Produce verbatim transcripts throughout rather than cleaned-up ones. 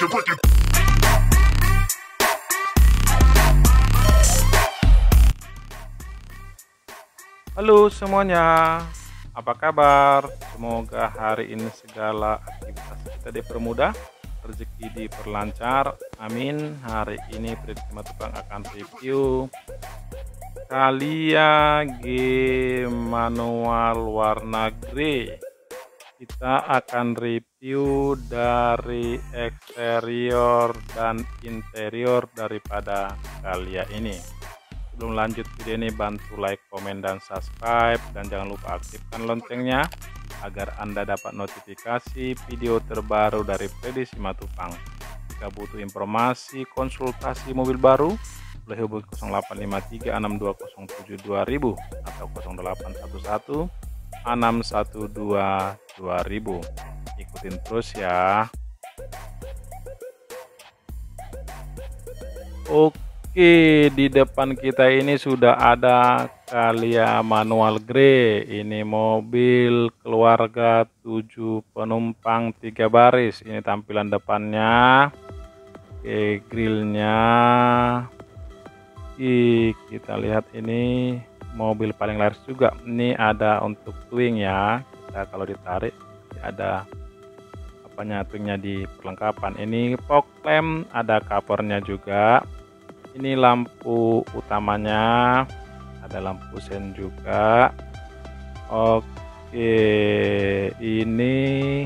it, break it. Halo semuanya, apa kabar? Semoga hari ini segala aktivitas kita dipermudah, rezeki diperlancar, amin. Hari ini Priti Simatupang akan review Thalia game manual warna grey. Kita akan review dari eksterior dan interior daripada Thalia ini. Sebelum lanjut video ini, bantu like, komen, dan subscribe, dan jangan lupa aktifkan loncengnya agar Anda dapat notifikasi video terbaru dari Priti Simatupang. Jika butuh informasi konsultasi mobil baru, boleh hubungi nol delapan lima tiga enam dua nol tujuh dua ribu atau nol delapan satu satu enam satu dua dua ribu. Ikutin terus ya. Oke, di depan kita ini sudah ada Thalia manual grey. Ini mobil keluarga tujuh penumpang tiga baris. Ini tampilan depannya. Oke, grillnya. Oke, kita lihat ini mobil paling laris juga. Ini ada untuk twing ya. Kita kalau ditarik ada apanya, twingnya di perlengkapan. Ini fog lamp, ada covernya juga. Ini lampu utamanya, ada lampu sen juga. Oke, ini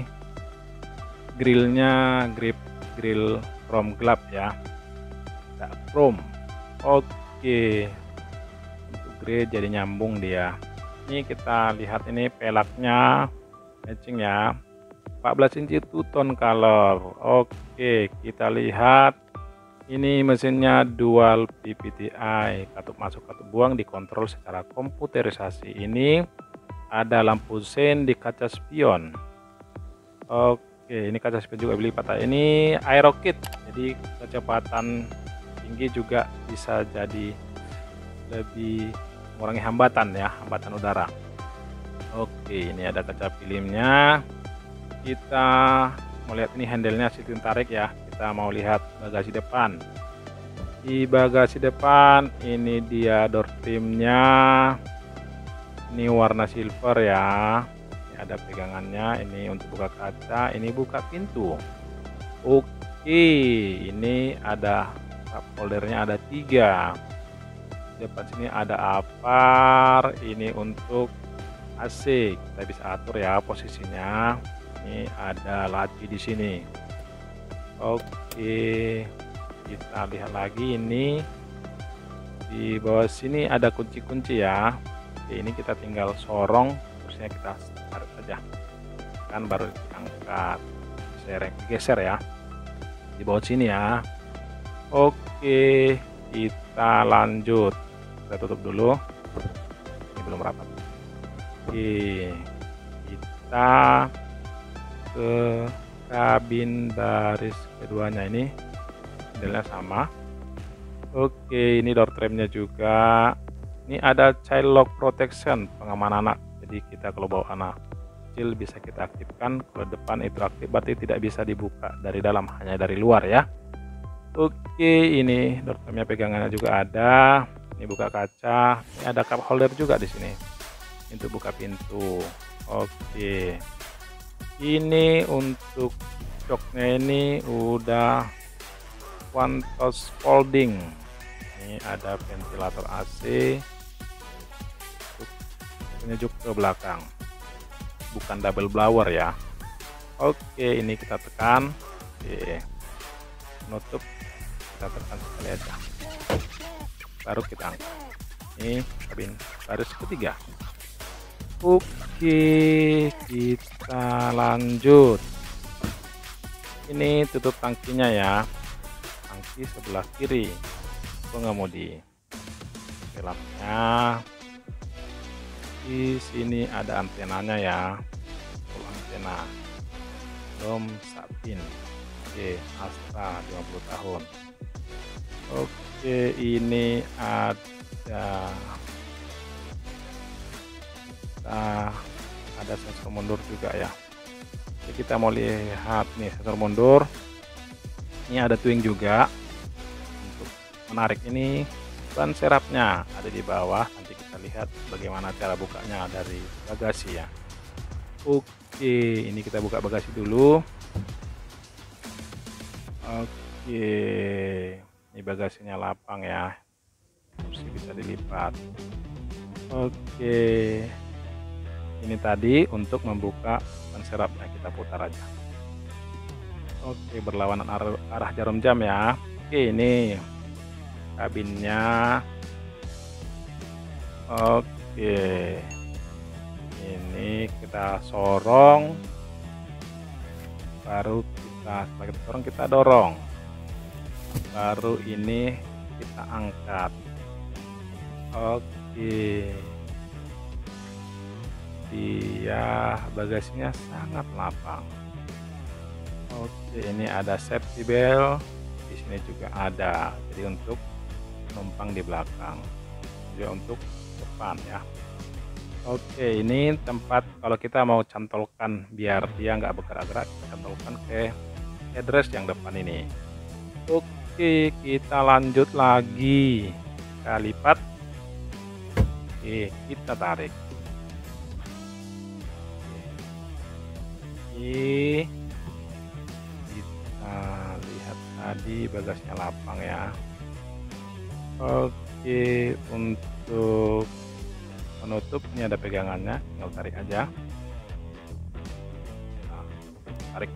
grillnya grip grill chrome glove ya, ada chrome. Oke, untuk grey jadi nyambung dia. Ini kita lihat ini pelaknya matching ya, empat belas inci two tone color. Oke, kita lihat ini mesinnya dual P V T I, katup masuk katup buang dikontrol secara komputerisasi. Ini ada lampu sen di kaca spion. Oke, ini kaca spion juga beli patah. Ini aero kit, jadi kecepatan tinggi juga bisa jadi lebih mengurangi hambatan ya, hambatan udara. Oke, ini ada kaca filmnya. Kita mau lihat ini handle-nya sistem tarik ya. Kita mau lihat bagasi depan. Di bagasi depan ini dia door trimnya. Ini warna silver ya. Ini ada pegangannya. Ini untuk buka kaca. Ini buka pintu. Oke, ini ada cup holdernya, ada tiga. Di depan sini ada apar. Ini untuk A C. Kita bisa atur ya posisinya. Ini ada laci di sini. Oke, kita lihat lagi ini di bawah sini ada kunci-kunci ya. Oke, ini kita tinggal sorong, terusnya kita tarik saja, kan baru diangkat, sereng, geser ya di bawah sini ya. Oke, kita lanjut, kita tutup dulu, ini belum rapat. Oke, kita ke kabin baris keduanya. Ini modelnya sama. Oke, ini door trimnya juga. Ini ada child lock protection, pengaman anak, jadi kita kalau bawa anak kecil bisa kita aktifkan. Kalau depan itu aktif, berarti tidak bisa dibuka dari dalam, hanya dari luar ya. Oke, ini door trimnya pegangannya juga ada. Ini buka kaca. Ini ada cup holder juga di sini untuk buka pintu. Oke, ini untuk joknya ini udah one touch folding. Ini ada ventilator A C, penyejuk ke belakang, bukan double blower ya. Oke, ini kita tekan. Oke, nutup, kita tekan sekali aja, baru kita angkat. Ini kabin baris ketiga. Oke, kita lanjut. Ini tutup tangkinya ya, tangki sebelah kiri pengemudi. Filmnya di sini ada antenanya ya, full antena, dom satin. Oke, Astra lima puluh tahun. Oke, ini ada Nah, ada sensor mundur juga ya. Jadi kita mau lihat nih sensor mundur. Ini ada twing juga. Untuk menarik ini ban serapnya ada di bawah. Nanti kita lihat bagaimana cara bukanya dari bagasi ya. Oke, ini kita buka bagasi dulu. Oke, ini bagasinya lapang ya. Kursi bisa dilipat. Oke, ini tadi untuk membuka ban serapnya, kita putar aja. Oke, berlawanan arah, arah jarum jam ya. Oke, ini kabinnya. Oke, ini kita sorong, baru kita setelah kita sorong kita dorong, baru ini kita angkat. Oke, dia bagasinya sangat lapang. Oke, ini ada safety belt, di sini juga ada, jadi untuk penumpang di belakang, juga untuk depan ya. Oke, ini tempat kalau kita mau cantolkan biar dia nggak bergerak-gerak, kita cantolkan ke headrest yang depan ini. Oke, kita lanjut lagi, kita lipat. Oke, kita tarik. Oke, kita lihat tadi bagasinya lapang ya. Oke, untuk penutup ini ada pegangannya, tinggal tarik aja. Nah, tarik.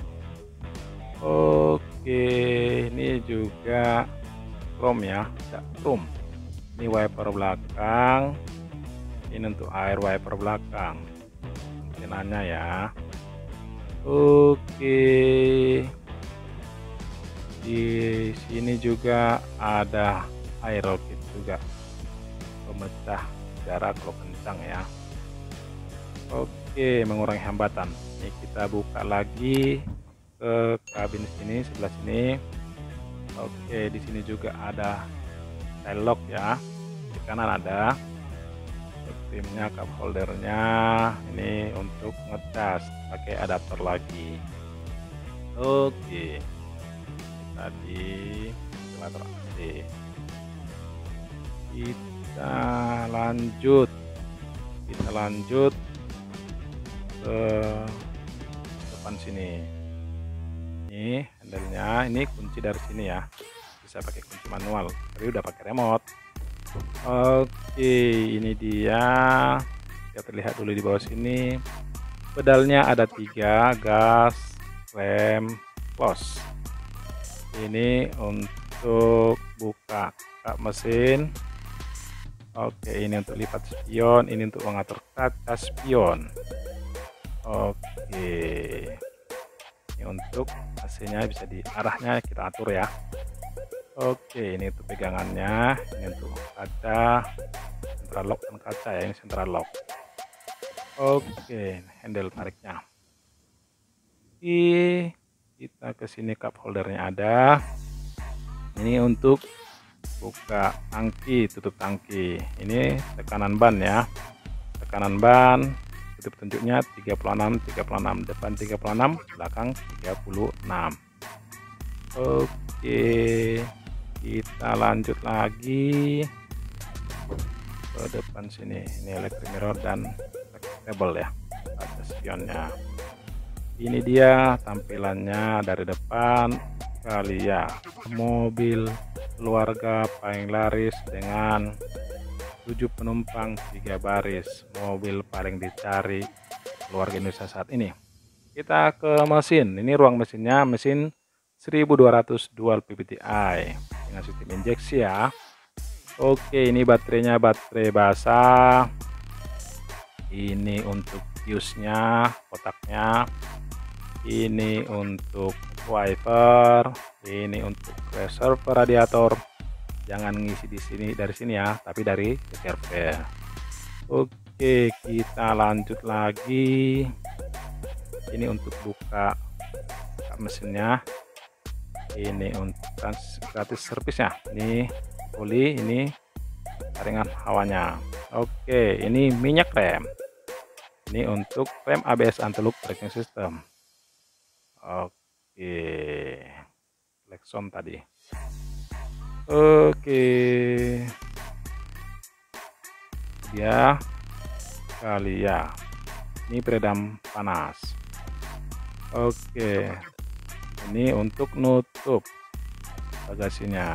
Oke, ini juga chrome ya, tidak chrome. Ini wiper belakang, ini untuk air wiper belakang, antenanya ya. Oke, di sini juga ada air kit juga, pemecah udara kalau kencang ya. Oke, mengurangi hambatan. Ini kita buka lagi ke kabin sini, sebelah sini. Oke, di sini juga ada tail lock ya, di kanan ada timnya, cup holdernya. Ini untuk ngecas pakai adapter lagi. Oke, tadi ventilator A C. Kita lanjut kita lanjut ke depan sini. Ini handle-nya, ini kunci dari sini ya, bisa pakai kunci manual, tapi udah pakai remote. Oke, ini dia, kita terlihat dulu di bawah sini. Pedalnya ada tiga, gas, rem, close. Ini untuk buka kap mesin. Oke, ini untuk lipat spion, ini untuk mengatur kaca spion. Oke, ini untuk A C-nya bisa di arahnya kita atur ya. Oke, ini untuk pegangannya, ini untuk kaca, central lock dan kaca ya, ini central lock. Oke, handle tariknya. Oke, kita ke sini, cup holdernya ada. Ini untuk buka tangki, tutup tangki. Ini tekanan ban ya, tekanan ban, titik petunjuknya tiga puluh enam, tiga puluh enam, depan tiga puluh enam, belakang tiga puluh enam. Oke, kita lanjut lagi ke depan sini. Ini electric mirror dan table ya, ada spionnya. Ini dia tampilannya dari depan. Kali ya, mobil keluarga paling laris dengan tujuh penumpang tiga baris, mobil paling dicari keluarga Indonesia saat ini. Kita ke mesin. Ini ruang mesinnya, mesin seribu dua ratus dual P V T i dengan sistem injeksi ya. Oke, ini baterainya baterai basah. Ini untuk fuse-nya, kotaknya. Ini untuk wiper, ini untuk reservoir radiator. Jangan ngisi di sini dari sini ya, tapi dari reservoir. Oke, kita lanjut lagi. Ini untuk buka mesinnya. Ini untuk gratis servisnya. Ini oli, ini jaringan hawanya. Oke, ini minyak rem. Ini untuk rem A B S anti-loop braking system. Oke, Texon tadi. Oke, dia Kalia ini peredam panas. Oke, ini untuk nutup bagasinya.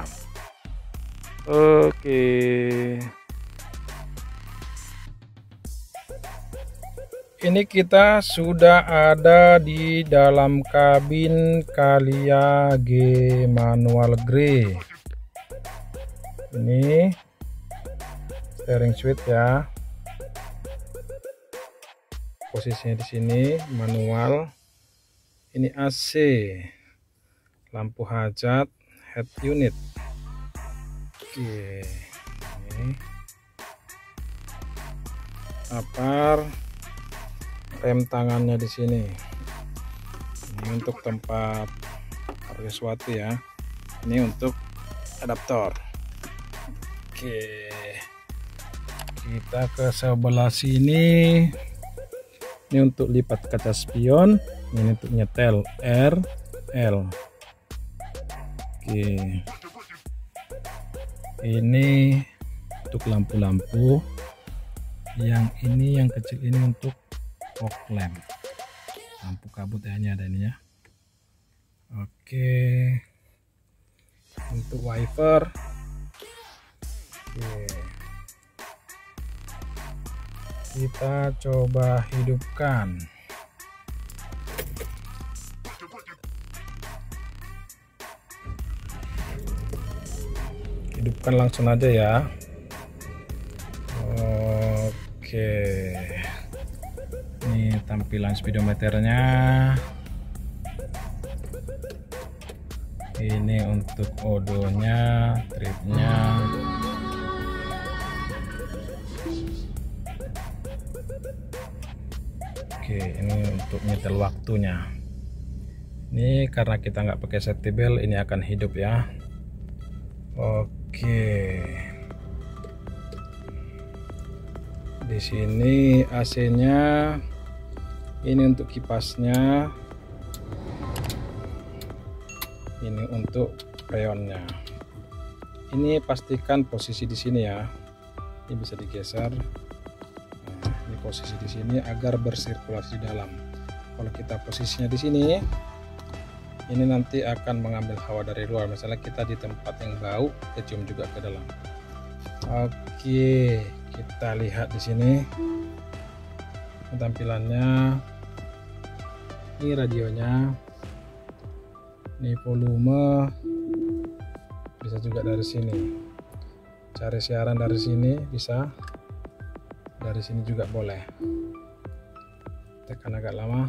Oke, ini kita sudah ada di dalam kabin Kalia G manual grey. Ini steering switch ya, posisinya di sini manual. Ini A C, lampu hajat, head unit. Oke, ini apar, rem tangannya di sini. Ini untuk tempat sesuatu ya. Ini untuk adaptor. Oke, kita ke sebelah sini. Ini untuk lipat kaca spion. Ini untuk nyetel R L. Oke, ini untuk lampu-lampu. Yang ini yang kecil ini untuk fog lamp, lampu kabut ya, ini ada ini ya. Oke, untuk wiper. Oke, kita coba hidupkan. Hidupkan langsung aja ya. Oke, ini tampilan speedometernya. Ini untuk odonya, tripnya. Oke, ini untuk nyetel waktunya. Ini karena kita nggak pakai safety belt, ini akan hidup ya. Oke, di sini A C-nya. Ini untuk kipasnya. Ini untuk freonnya. Ini pastikan posisi di sini ya. Ini bisa digeser. Nah, ini posisi di sini agar bersirkulasi di dalam. Kalau kita posisinya di sini, ini nanti akan mengambil hawa dari luar. Misalnya kita di tempat yang bau, kecium juga ke dalam. Oke, kita lihat di sini tampilannya. Ini radionya. Ini volume, bisa juga dari sini. Cari siaran dari sini bisa, dari sini juga boleh. Tekan agak lama.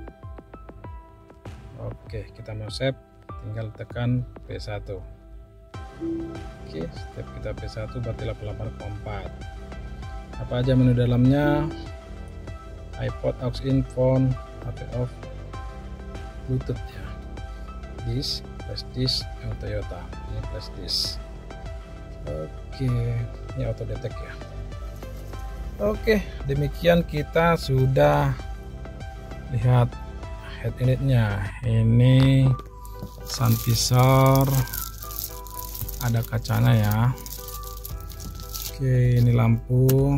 Oke, kita mau save, tinggal tekan P satu. Oke, step kita P satu berarti delapan puluh delapan koma empat. Apa aja menu dalamnya? iPod, aux in, phone, H P off, Bluetooth ya. Disk, flash disk, yang Toyota. Ini flash disk. Oke, ini auto detect ya. Oke, demikian kita sudah lihat head unitnya. Ini sun visor, ada kacanya ya. Oke, ini lampu.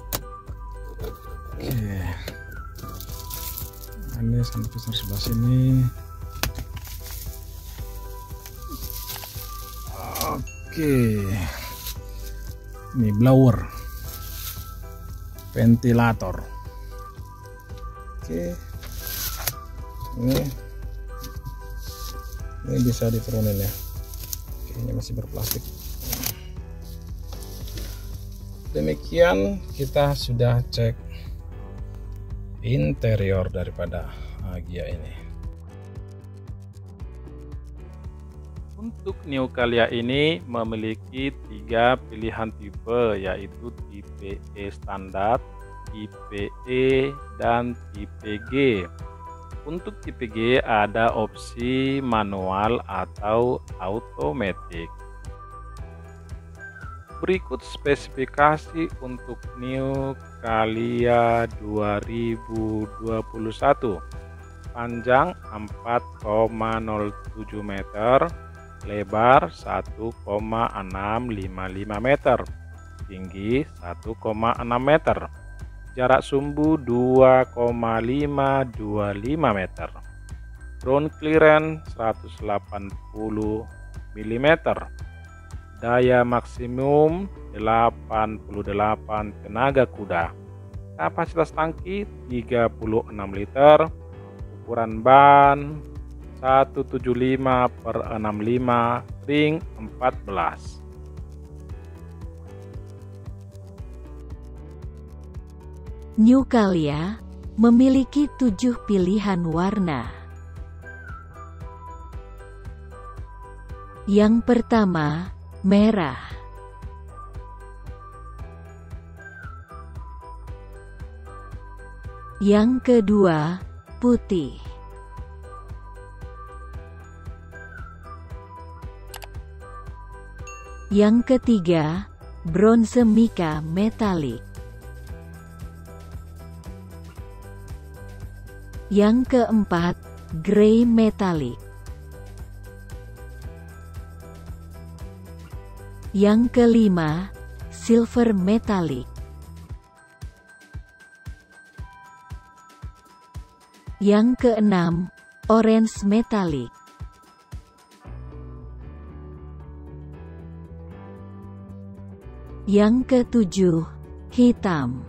Oke, ini sun visor sebelah sini. Oke, ini blower, ventilator. Oke, ini ini bisa diturunin ya. Oke, ini masih berplastik. Demikian kita sudah cek interior daripada Agya ini. Untuk New Kalia ini memiliki tiga pilihan tipe, yaitu tipe E standar, tipe E, dan tipe G. Untuk tipe G ada opsi manual atau automatic. Berikut spesifikasi untuk New Kalia dua ribu dua puluh satu. Panjang empat koma nol tujuh meter, lebar satu koma enam lima lima meter, tinggi satu koma enam meter, jarak sumbu dua koma lima dua lima meter, ground clearance seratus delapan puluh milimeter, daya maksimum delapan puluh delapan tenaga kuda, kapasitas tangki tiga puluh enam liter, ukuran ban seratus tujuh puluh lima per enam puluh lima ring empat belas. New Calya memiliki tujuh pilihan warna. Yang pertama, merah. Yang kedua, putih. Yang ketiga, bronze mika metalik. Yang keempat, grey metalik. Yang kelima, silver metalik. Yang keenam, orange metalik. Yang ketujuh, hitam.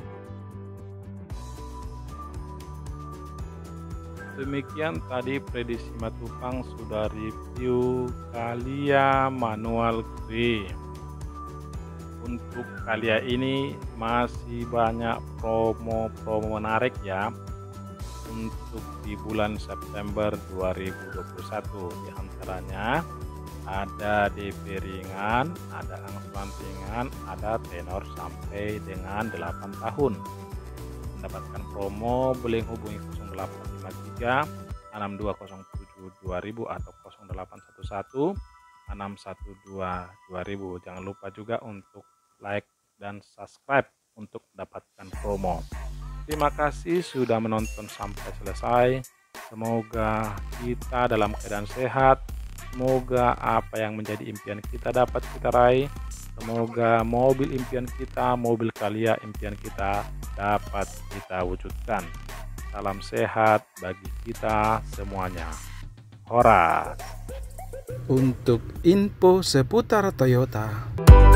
Demikian tadi prediksi Matupang sudah review Calya manual grey. Untuk Calya ini masih banyak promo-promo menarik ya untuk di bulan September dua ribu dua puluh satu. Di antaranya ada D P ringan, ada angsuran ringan, ada tenor sampai dengan delapan tahun. Mendapatkan promo boleh hubungi nol delapan lima tiga enam dua nol tujuh dua ribu atau nol delapan satu satu enam satu dua dua ribu. Jangan lupa juga untuk like dan subscribe untuk mendapatkan promo. Terima kasih sudah menonton sampai selesai. Semoga kita dalam keadaan sehat. Semoga apa yang menjadi impian kita dapat kita raih. Semoga mobil impian kita, mobil Calya impian kita dapat kita wujudkan. Salam sehat bagi kita semuanya. Horas. Untuk info seputar Toyota,